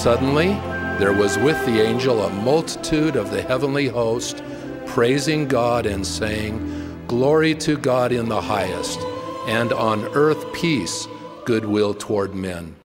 Suddenly, there was with the angel a multitude of the heavenly host, praising God and saying, "Glory to God in the highest, and on earth peace, goodwill toward men."